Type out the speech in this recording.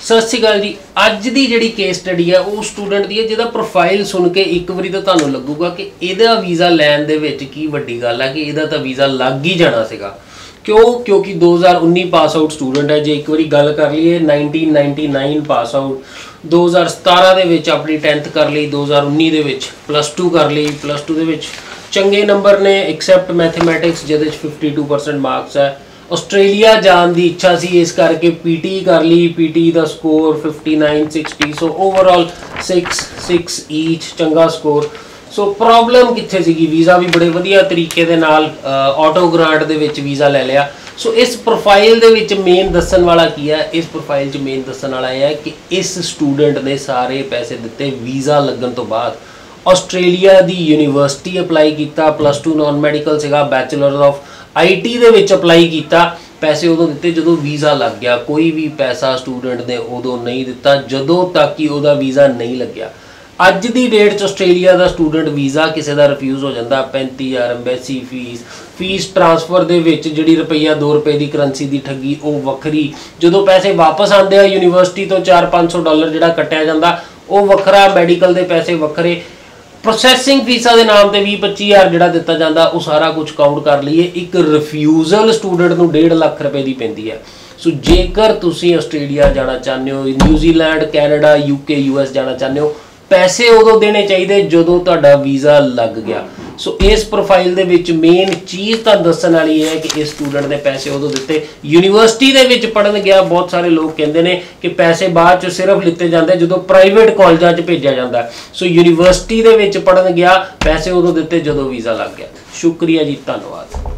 सत श्री अकाल जी। अज की जी केस स्टडी है वो स्टूडेंट की है जिहदा प्रोफाइल सुन के एक बारी तो तुहानूं लगूगा कि इहदा वीज़ा लैन दे विच की वड्डी गल है कि इहदा तां वीज़ा लग ही जाना सीगा। क्यों? क्योंकि 2019 पास आउट स्टूडेंट है। जे एक बारी गल कर लीए 1999 पास आउट, 2017 दे विच अपनी 10th कर ली, 2019 दे विच +2 कर ली, +2 दे विच चंगे नंबर ने एक्सैप्ट मैथमैटिक्स जिहदे 52% मार्क्स है। आस्ट्रेलिया जान की इच्छा सी, इस करके पीटी कर ली, पीटी का स्कोर 59-60, सो ओवरऑल 6 ईच चंगा स्कोर। सो प्रॉब्लम कित्थे सी? वीज़ा भी बड़े वधिया तरीके दे नाल ऑटो ग्रांट दे विच वीज़ा ले लिया। सो इस प्रोफाइल दे विच मेन दस्सण वाला की है? इस प्रोफाइल च मेन दस्सण वाला यह है कि इस स्टूडेंट ने सारे पैसे दिते वीज़ा लगन तो बाद। आस्ट्रेलिया की यूनीवर्सिटी अपलाई किया, +2 नॉन मैडिकल सीगा, बैचलर ऑफ IT दे विच अपलाई किया, पैसे उदों दिते जदों वीज़ा लग गया। कोई भी पैसा स्टूडेंट ने उदों नहीं दिता जदों तक कि उहदा वीज़ा नहीं लग गया। अज की डेट च आस्ट्रेलिया का स्टूडेंट वीज़ा किसी का रिफ्यूज़ हो जाता, 35,000 एम्बेसी फीस ट्रांसफर दे विच जिहड़ी रुपया 2 रुपए की करंसी की ठगी वो वखरी। जदों पैसे वापस आते हैं यूनीवर्सिटी तो $400-500 जिहड़ा कट्टिया जाता वो वखरा, मैडिकल के पैसे वखरे, प्रोसैसिंग फीसा के नाम से 20-25 जिहड़ा दिता जाता वो सारा कुछ काउंट कर लीए एक रिफ्यूज़ल स्टूडेंट को 1.5 लाख रुपए की पैंदी है। सो जेकर तुसीं आस्ट्रेलिया जाना चाहते हो, न्यूजीलैंड, कैनेडा, UK, US जाना चाहते हो, पैसे उदों देने चाहिए जदों तुहाडा वीज़ा लग गया। सो इस प्रोफाइल दे विच मेन चीज़ तां दस्सण वाली है कि इस स्टूडेंट ने पैसे उदों दिते यूनीवर्सिटी दे विच पढ़न गया। बहुत सारे लोग कहते हैं कि पैसे बाद च सिर्फ लिते जाते जदों प्राइवेट कॉलेजां च भेजा जाता। सो यूनीवर्सिटी दे विच पढ़न गया, पैसे उदों दिते जदों वीज़ा लग गया। शुक्रिया जी, धन्यवाद।